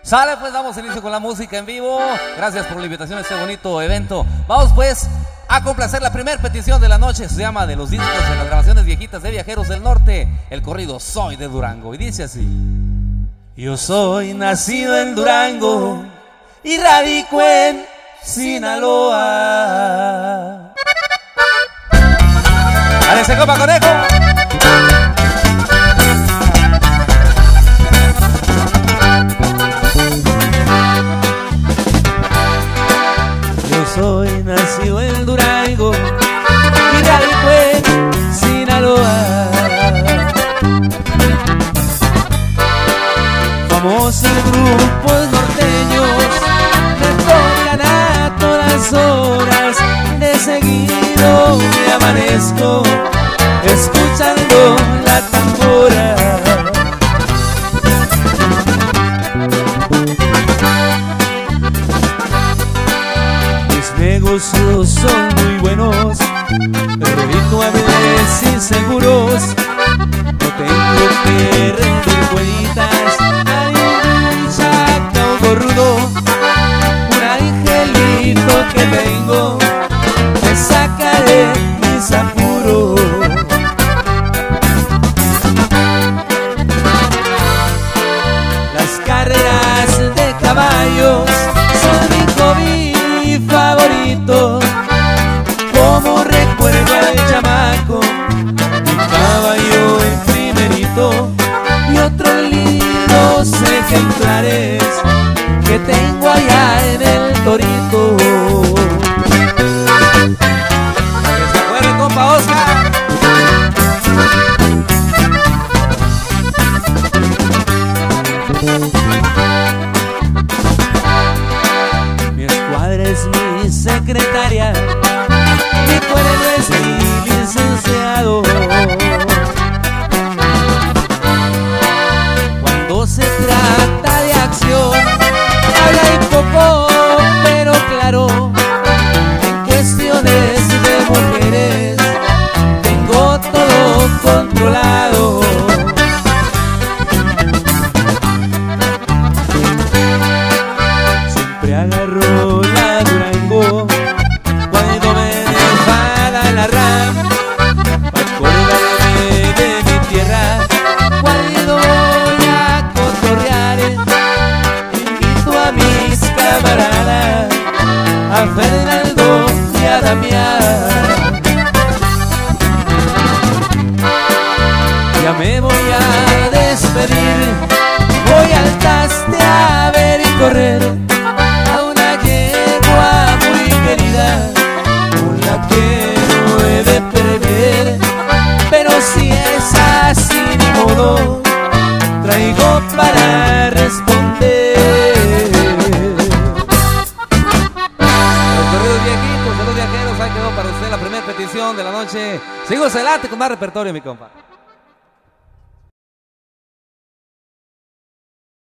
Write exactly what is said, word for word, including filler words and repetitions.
Sale, pues damos inicio con la música en vivo. Gracias por la invitación a este bonito evento. Vamos pues a complacer la primera petición de la noche. Se llama de los discos de las grabaciones viejitas de Viajeros del Norte, el corrido Soy de Durango. Y dice así: yo soy nacido en Durango y radico en Sinaloa. ¡Ale, se copa, conejo! Yo soy nacido en Durango y radico en Sinaloa. Famosos grupos norteños me tocan a todas horas. De seguido me amanezco escuchando la tambora. Mis negocios son muy buenos, redituables y seguros. No tengo que rendir cuentas a ningún chaca o gorrudo. Un angelito que tengo me saca de mis apuros. Las carreras de caballos son mi hobby favorito. Como recuerdo al chamaco, mi caballo en primerito y otros lindos ejemplares que tengo allá en el Torito. Que se acuerde, compa Oscar. Mi escuadra es mi secretaria, mi cuerno es mi licenciado. Cuando se trata de acción, habla y poco, pero claro. En cuestiones de mujeres, tengo todo controlado. Siempre agarro la Durango cuando me enfada la RAM, para acordarme de mi tierra. Cuando voy a cotorrear, invito a mis camaradas, a Fernando y a Damián. Ya me voy a despedir, voy al taste a ver y correr a una yegua muy querida, con la que no he de perder. Pero si es así, ni modo, traigo para responder. Los corridos viejitos de los viajeros, ahí quedó para usted la primera petición de la noche. Sigo adelante con más repertorio, mi compa.